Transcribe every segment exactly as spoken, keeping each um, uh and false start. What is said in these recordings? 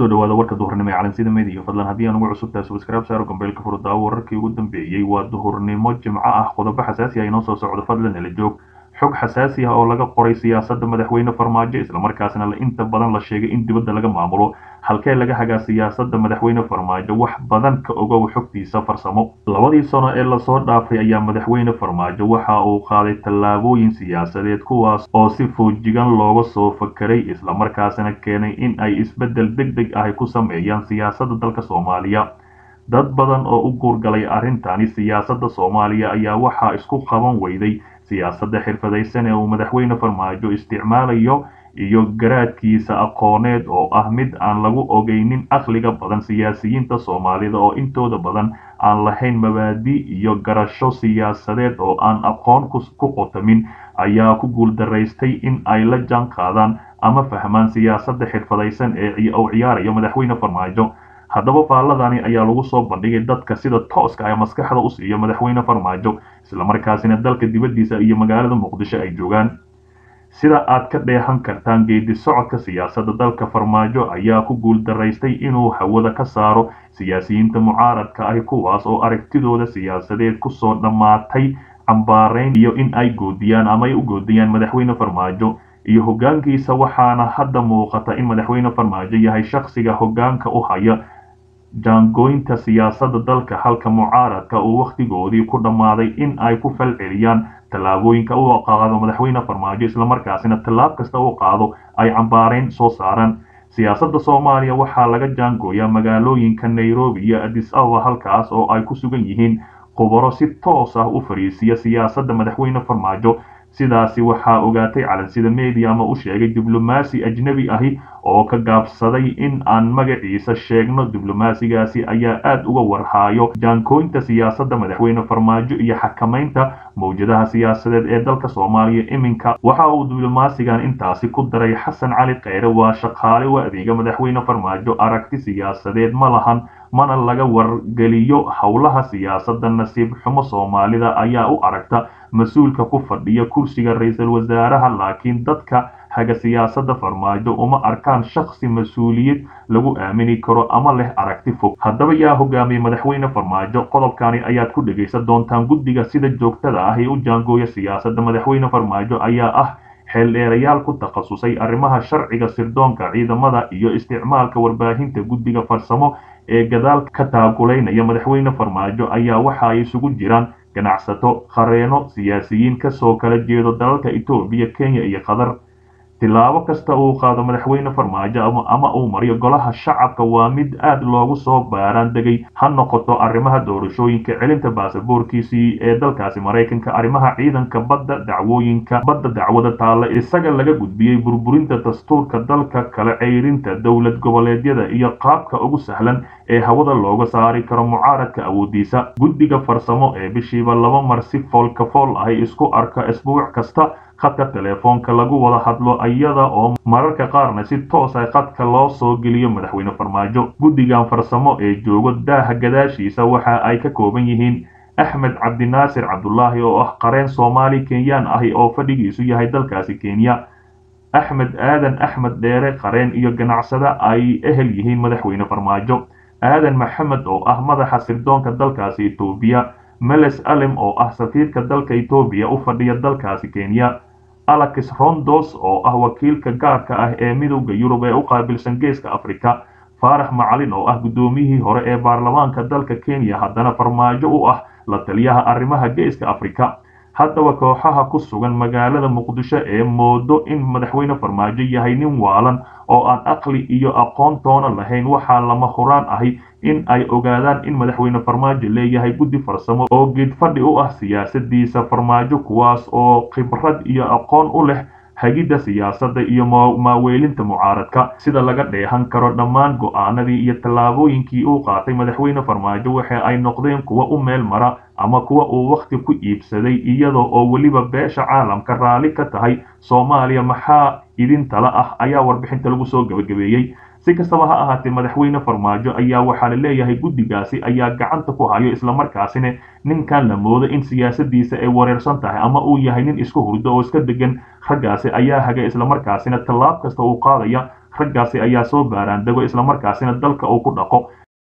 kusoo dhawaada warka duhurnimo ee calansida media fadlan haddii aan ugu cusub tahay subscribe saaro gambeelka furdaa wararkii ugu dambeeyay waa duhurnimo jimco ah qodobo xasaasi ah inoo soo socdo fadlan ila joog xog xasaasi ah oo laga qoray siyaasadda madaxweyne farmaajo isla markaasna la inta badan la sheegay in dibadda laga maamulo halkee laga hagaa siyaasadda madaxweyne farmaajo wax badan ka ogow xogtiisa farsamo labadii sano ee lasoo dhaafay ayaa madaxweyne farmaajo waxa uu qaaday tallaabooyin siyaasadeed kuwaas oo si foojigan looga soo fakaray isla markaasna keenay in ay isbeddel degdeg ah ku sameeyaan siyaasadda dalka Soomaaliya dad badan oo u guurgalay arrintani siyaasadda Soomaaliya ayaa waxa isku qaban weyday siyaasadda xirfadaysan ee uu madaxweyne farmaajo isticmaalayo iyo garaadkiisa aqooneed oo ah mid aan lagu ogeynin aqliga badan siyaasiyiinta Soomaalida oo intooda badan aan lahayn mabaadi iyo garasho siyaasadeed oo aan aqoon ku qotamin ayaa ku guuldareystay in ay la jaan qaadaan ama fahmaan siyaasadda xirfadaysan ee uu ciyaarayo madaxweyne farmaajo haddaba faaladani ayaa lagu soo bandhigay dadka sida tooska ah maskaxda u siiyo madaxweyne farmaajo isla markaasina dalka dibadiisa iyo magaalada Muqdisho ay joogaan sida aad ka dheehan kartaan geedi socodka siyaasadda dalka farmaajo ayaa ku guuldareystay inuu hawada ka saaro siyaasiyiinta mucaaradka ah kuwaas oo aragtidooda siyaasadeed ku soo dhamaatay cambaarayn iyo in ay goodiyaan ama ay u goodiyaan madaxweyne farmaajo iyo hoggaankiisa waxaana hadda muuqata in madaxweyne farmaajo yahay shakhsiga hoggaanka u haya jaangoynta siyaasadda dalka halka mucaaradka uu waqtigoodii ku dhammaaday in ay ku falceliyaan tallaabooyinka uu qaado madaxweyne farmaajo isla markaasina tallaab kasta uu qaado ay cambaarayn soo saaraan siyaasadda Soomaaliya waxaa laga jaangooyaa magaalooyinka Nairobi iyo Addis Ababa halkaas oo ay ku sugan yihiin khubaro si toos ah u fariisiya siyaasadda madaxweyne farmaajo sidaasi waxaa ogaatay calansida media ama u sheegay diblomaasi ajnabi ahi oo ka gaabsaday in aan magaciisa sheegno diblomaasigaasi ayaa aad uga warhaayo jaankoynta siyaasadda madaxweyne farmaajo iyo xakamaynta mowjadaha siyaasadeed ee dalka Soomaaliya iminka waxa uu diblomaasigan intaasi ku daray Xasan Cali Kheyre waa shaqaale u adeega madaxweyne farmaajo aragti siyaasadeed ma lahan mana laga wargeliyo howlaha siyaasadda nasiib xumo Soomaalida ayaa u aragta mas-uulka ku fadhiya kursiga ra'iisul wasaaraha laakiin dadka haga siyaasadda farmaajo uma arkaan shakhsi mas-uuliyad lagu aamini karo ama leh aragti fog haddaba yaa hogaamiyay madaxweyne farmaajo qodobkani ayaad ku dhageysan doontaan guddiga sida joogtada ah ee u jaangooya siyaasadda madaxweyne farmaajo ayaa ah xeeldheerayaal ku takhasusay arrimaha sharciga sirdoonka ciidamada iyo isticmaalka warbaahinta guddiga farsamo ee gadaal ka taaguleynaya madaxweyne farmaajo ayaa waxa ay isugu jiraan ganacsato qareeno siyaasiyiin ka soo kala jeedo dalalka Itoobiya Kenya iyo Qatar tilaabo kasta uu qaado madaxweyne farmaajo ama ama uu mariyo golaha shacabka waa mid aad loogu soo baaraan degay ha noqoto arrimaha doorashooyinka celinta baasaboorkiisii ee dalkaasi Mareykanka arrimaha ciidanka badda dacwooyinka badda dacwada taala isaga laga gudbiyay burburinta dastuurka dalka kala ceyrinta dawlad goboleedyada iyo qaabka ugu sahlan ee hawada looga saari karo mucaaradka awoodiisa guddiga farsamo ee bishiiba laba mar si foolka fool ah isku arka isbuuc kasta khadka telefoonka lagu wada hadlo iyada oo mararka qaarna si toos ah khadka loo soo geliyo madaxweyne farmaajo guddigan farsamo ee joogo daaha gadaashiisa waxa ay ka kooban yihiin Axmed Cabdinaasir Cabdullaahi oo ah qareen Soomaali Kenyaan ah oo fadhigiisu yahay dalkaasi Kenya Axmed Aadan Axmed Dheere qareen iyo ganacsada ay ehel yihiin madaxweyne farmaajo Aadan Maxamed oo ah madaxa sirdoonka dalkaasi Itoobiya Meles Alem oo ah safiirka dalka Itoobiya u fadhiya dalkaasi Kenya Alex Rondos oo ah wakiilka gaarka ah ee midowga Yurub ee u qaabilsan geeska Afrika Faarax Macalin oo ah gudoomiyihii hore ee baarlamaanka dalka Kenya haddana farmaajo u ah la taliyaha arrimaha geeska Afrika haddaba kooxaha ku sugan magaalada Muqdisho ee moodo in madaxweyne farmaajo yahay nin waalan oo aan aqli iyo aqoon toona lahayn waxa lama huraan ahi in ay ogaadaan in madaxweyne farmaajo leeyahay guddi farsamo oo geed fadhi u ah siyaasadiisa farmaajo kuwaas oo khibrad iyo aqoon u leh hagida siyaasadda iyo maaweelinta mucaaradka sida laga dheehan karo dhammaan go'aanadii iyo tallaabooyinkii uu qaatay madaxweyne farmaajo waxa ay noqdeen kuwa u meel mara ama kuwa uu waqti ku iibsaday iyadoo oo waliba beesha caalamka raali ka tahay Soomaaliya maxaa idin tala ah ayaa warbixinta lagu soo gabagabeeyay si kastaba ha ahaatee madaxweyne farmaajo ayaa waxaa la leeyahay guddigaasi ayaa gacanta ku hayo isla markaasina ninkan la moodo in siyaasadiisa ay wareersan tahay ama uu yahay nin isku hurdo oo iska degan raggaasi ayaa haga isla markaasina tallaab kasta uu qaadaya raggaasi ayaa soo baaraan dego islamarkaasina dalka uu ku dhaqo.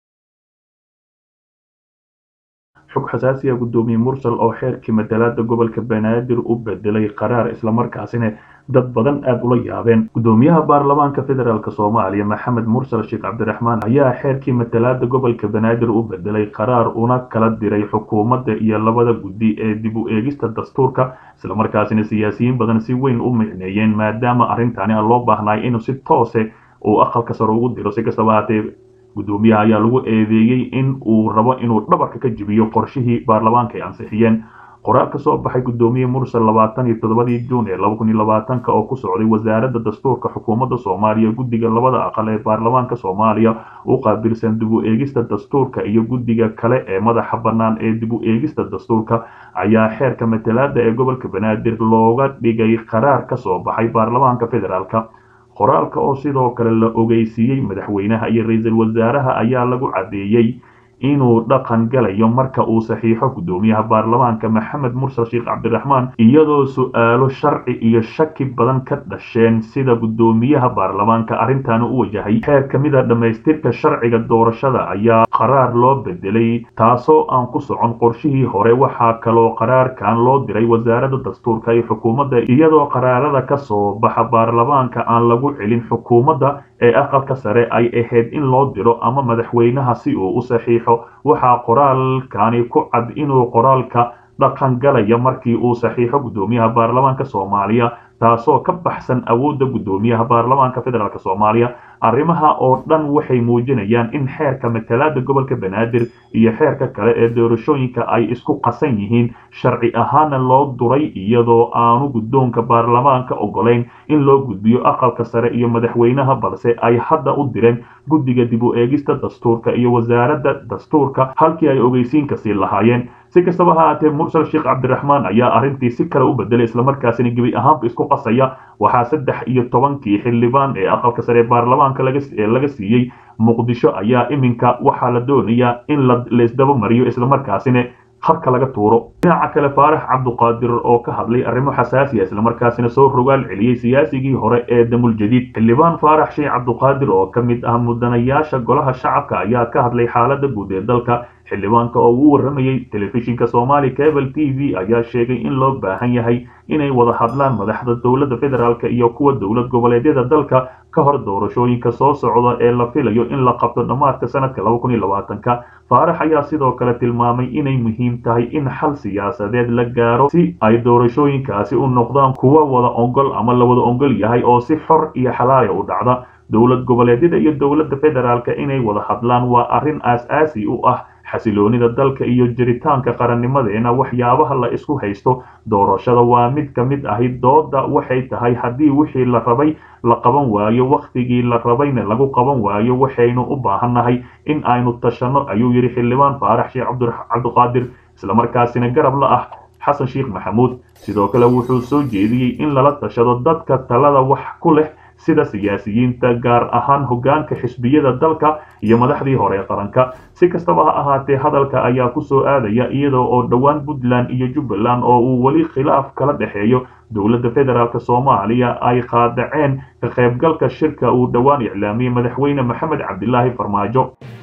xog xasaasi ah gudoomiye mursal oo xeerkii matalaada gobolka banaadir u bedelay qaraar islamarkaasina dad badan aad ula yaabeen. gudoomiyaha baarlamaanka federaalk soomaaliya maxamed mursal sheekh cabdiraxmaan ayaa xeerkii matalaada gobolka banaadir u bedelay qaraar una kala diray xukuumadda iyo labada guddi ee dib u eegista dastuurka islamarkaasina siyaasiyiin badan si weyn u micneeyeen maadaama arrintani aan loo baahnay inuu si toose uu aqalka sare ugu diro. si kastaba haatee gudoomiyaha ayaa lagu eedeeyey in uu rabo inuu dhabarka ka jibiyo qorshihii baarlamaanka ay ansixiyeen. qoraal ka soo baxay gudoomiye mursal labaatan iyo toddobadii juun ee laba kun iyo labaatanka oo ku socday wasaaradda dastuurka xukuumadda soomaaliya guddiga labada aqal ee baarlamaanka soomaaliya u qaabilsan dib u eegista dastuurka iyo guddiga kale ee madaxa bannaan ee dib u eegista dastuurka ayaa xeerka matalaada ee gobolka banaadir looga dhigay qaraar ka soo baxay baarlamaanka federaalka. qoraalka oo sidoo kale la ogeysiiyey madaxweynaha iyo ra-iisul wasaaraha ayaa lagu caddeeyey inuu dhaqan galayo marka uu saxiixo gudoomiyaha baarlamaanka maxamed mursal sheekh cabdiraxmaan iyadoo su-aalo sharci iyo shaki badan ka dhasheen sida gudoomiyaha baarlamaanka arrintan u wajahay. xeer ka mid a dhammaystirka sharciga doorashada ayaa qaraar loo bedelay taasoo aan ku socon qorshihii hore. waxaa kaloo qaraarkan loo diray wasaaradda dastuurka iyo xukuumadda iyadoo qaraarada ka soo baxa baarlamaanka aan lagu celin xukuumadda ee aqalka sare ay ahayd in loo diro ama madaxweynaha si uu u saxiixo. waxaa qoraalkani ku cad inuu qoraalka dhaqan galaya markii uu saxiixo gudoomiyaha baarlamaanka soomaaliya taasoo ka baxsan awoodda gudoomiyaha baarlamaanka federaalk soomaaliya. arrimaha oo dhan waxay muujinayaan in xeerka matalaada gobolka banaadir iyo xeerka kale ee doorashooyinka ay isku qasan yihiin sharci ahaana loo duray iyadoo aanu guddoonka baarlamaanka ogolayn in loo gudbiyo aqalka sare iyo madaxweynaha balse ay hadda u direen guddiga dib u eegista dastuurka iyo wasaaradda dastuurka halkii ay ogeysiinka sii lahaayeen. si kastaba ha ahaatee mursal sheekh cabdiraxmaan ayaa arrintii si kale u bedelay islamarkaasina gebi ahaanba isku qasaya. waxaa saddex iyo tobankii xildhibaan ee aqalka sare ee baarlamaanka laga siiyey muqdisho ayaa iminka waxaa la doonayaa in la isdaba mariyo islamarkaasina habka laga tuuro. dhinaca kale faarax cabduqaadir oo ka hadlay arrimo xasaasi ah islamarkaasina soo rogaal celiyey siyaasigii hore ee damul jadiid. xildhibaan faarax sheekh cabduqaadir oo ka mid ah mudanayaasha golaha shacabka ayaa ka hadlay xaaladda guud ee dalka. xildhibaanka oo uu waramayey telefishinka Somali Cable T V ayaa sheegay in loo baahan yahay inay wada hadlaan madaxda dowladda federaalka iyo kuwa dowlad goboleedyada dalka ka hor doorashooyinka soo socda ee la filayo in la qabto dhamaadka sanadka laba kun iyo labaatanka. faarax ayaa sidoo kale tilmaamay inay muhiim tahay in xal siyaasadeed la gaaro si ay doorashooyinkaasi u noqdaan kuwa wada ogol ama la wada ogol yahay oo si xor iyo xalaal u dhacda. dowlad goboleedyada iyo dowladda federaalka inay wada hadlaan waa arrin aas-aasi u ah xasiloonida dalka iyo jiritaanka qarannimadeena. waxyaabaha la isku haysto doorashada waa mid ka mid ahi dooda waxay tahay haddii wixii la rabay la qaban waayo wakhtigii la rabayna lagu qaban waayo waxaynu u baahannahay in aynu tashanno ayuu yidhi xildhibaan faarax sheekh cabduqaadir islamarkaasina garab la ah xasan sheekh maxamuud. sidoo kale wuxuu soo jeediyey in lala tashado dadka talada wax ku leh sida siyaasiyiinta gaar ahaan hoggaanka xisbiyada dalka iyo madaxdii hore ee qaranka. si kastaba ha ahaatee hadalka ayaa ku soo aadaya iyadoo oo dhowaan puntland iyo jubbaland oo uu weli khilaaf kala dhexeeyo dowladda federaalk soomaaliya ay qaadaceen ka qaybgalka shirka uu dhowaan iclaamiyey madaxweyne maxamed cabdilaahi farmaajo.